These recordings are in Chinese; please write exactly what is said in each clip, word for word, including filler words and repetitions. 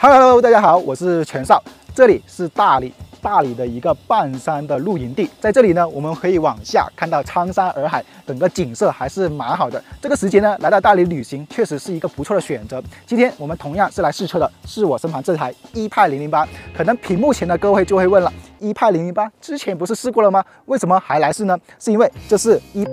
Hello， 大家好，我是全少，这里是大理，大理的一个半山的露营地，在这里呢，我们可以往下看到苍山洱海，整个景色还是蛮好的。这个时节呢，来到大理旅行确实是一个不错的选择。今天我们同样是来试车的，是我身旁这台一派零零八。可能屏幕前的各位就会问了，一派零零八之前不是试过了吗？为什么还来试呢？是因为这是一。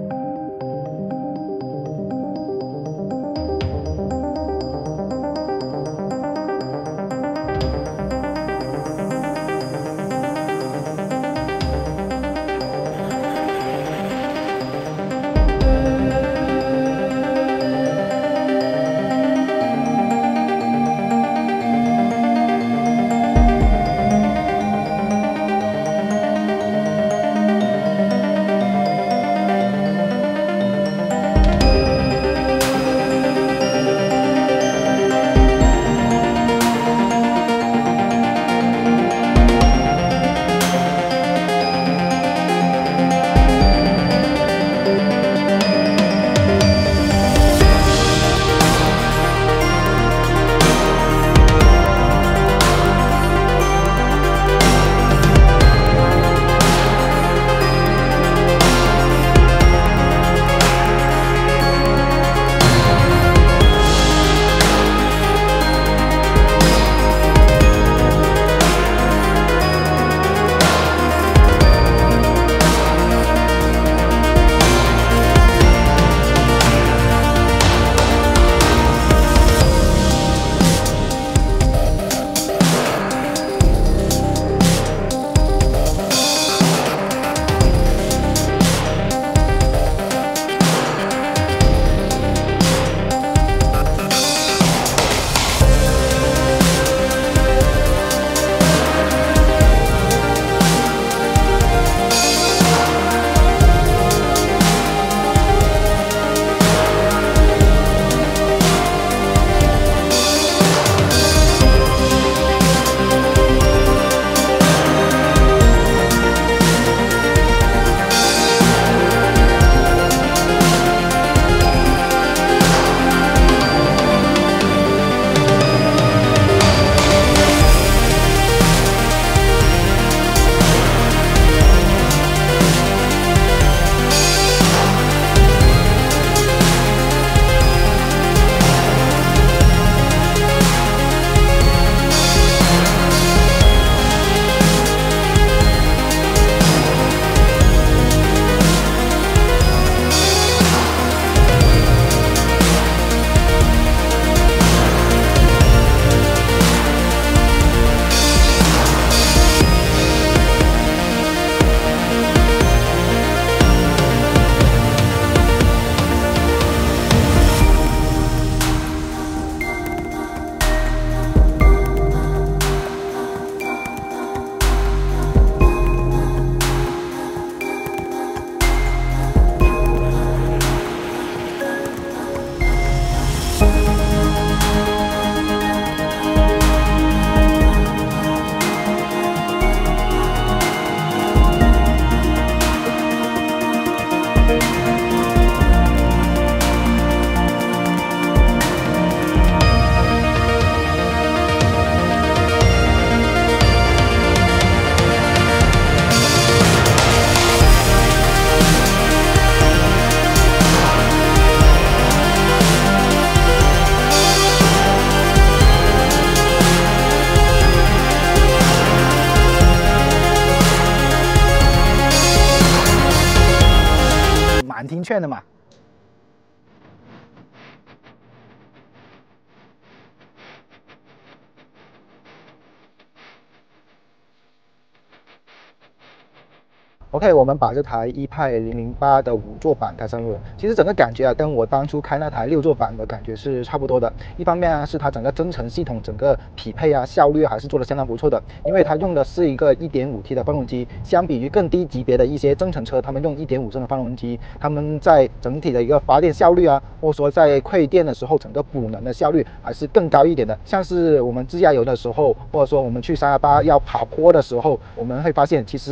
蛮听劝的嘛。OK， 我们把这台一派零零八的五座版开上路了。其实整个感觉啊，跟我当初开那台六座版的感觉是差不多的。一方面啊，是它整个增程系统整个匹配啊效率还是做得相当不错的，因为它用的是一个 一点五 T 的发动机，相比于更低级别的一些增程车，他们用 一点五 升的发动机，他们在整体的一个发电效率啊，或者说在馈电的时候，整个补能的效率还是更高一点的。像是我们自驾游的时候，或者说我们去三幺八要爬坡的时候，我们会发现其实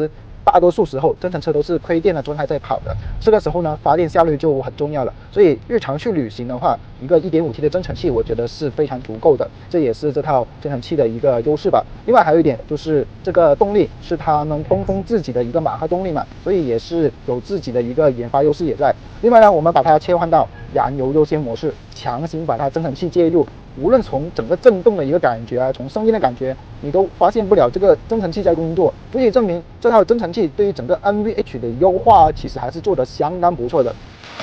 大多数时候增程车都是亏电的状态在跑的，这个时候呢，发电效率就很重要了。所以日常去旅行的话，一个 一点五 T 的增程器，我觉得是非常足够的，这也是这套增程器的一个优势吧。另外还有一点就是这个动力是它能东风自己的一个马赫动力嘛，所以也是有自己的一个研发优势也在。另外呢，我们把它切换到燃油优先模式，强行把它增程器介入。无论从整个震动的一个感觉啊，从声音的感觉，你都发现不了这个增程器在工作，足以证明这套增程器对于整个 N V H 的优化，其实还是做得相当不错的。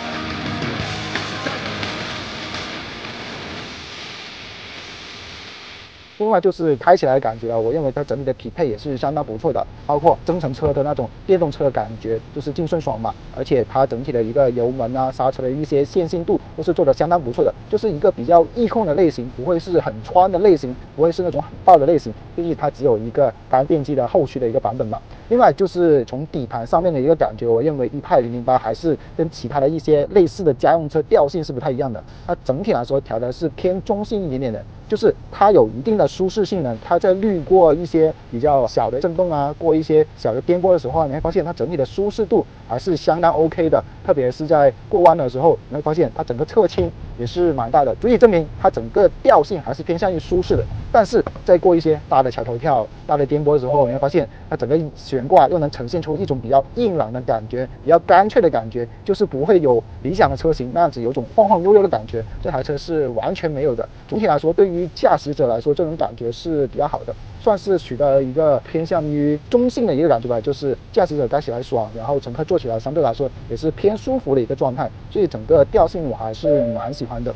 另外就是开起来的感觉啊，我认为它整体的匹配也是相当不错的，包括增程车的那种电动车的感觉，就是劲顺爽嘛，而且它整体的一个油门啊、刹车的一些线性度都是做得相当不错的，就是一个比较易控的类型，不会是很穿的类型，不会是那种很爆的类型，毕竟它只有一个单电机的后驱的一个版本嘛。另外就是从底盘上面的一个感觉，我认为一派零零八还是跟其他的一些类似的家用车调性是不太一样的，它整体来说调的是偏中性一点点的。就是它有一定的舒适性能，它在滤过一些比较小的震动啊，过一些小的颠簸的时候，你会发现它整体的舒适度还是相当 OK 的，特别是在过弯的时候，你会发现它整个侧倾也是蛮大的，足以证明它整个调性还是偏向于舒适的。但是在过一些大的桥头跳、大的颠簸的时候，你会发现它整个悬挂又能呈现出一种比较硬朗的感觉，比较干脆的感觉，就是不会有理想的车型那样子有种晃晃悠悠的感觉，这台车是完全没有的。总体来说，对于驾驶者来说，这种感觉是比较好的，算是取得了一个偏向于中性的一个感觉吧，就是驾驶者开起来爽，然后乘客坐起来相对来说也是偏舒服的一个状态，所以整个调性我还是蛮喜欢的。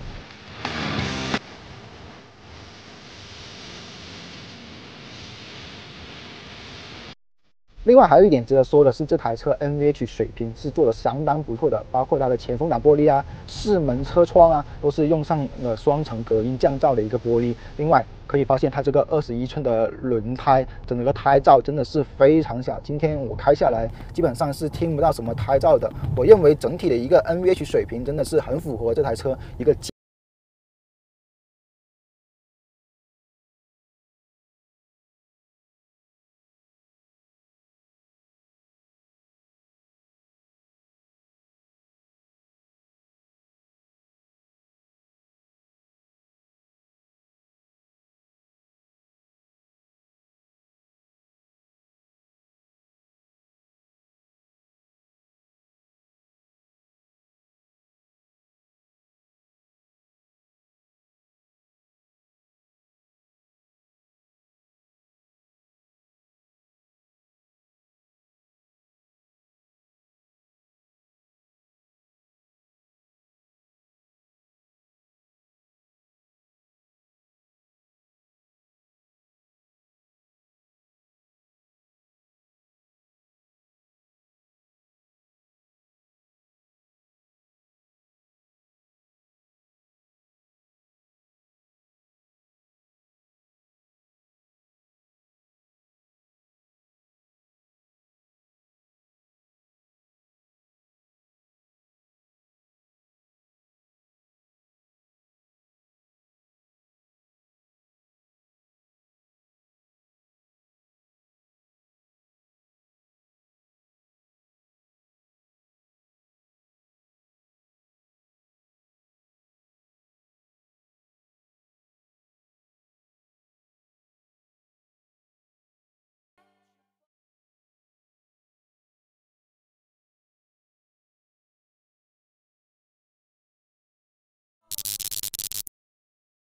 另外还有一点值得说的是，这台车 N V H 水平是做的相当不错的，包括它的前风挡玻璃啊、四门车窗啊，都是用上了双层隔音降噪的一个玻璃。另外可以发现它这个二十一寸的轮胎，整个胎噪真的是非常小。今天我开下来，基本上是听不到什么胎噪的。我认为整体的一个 N V H 水平真的是很符合这台车一个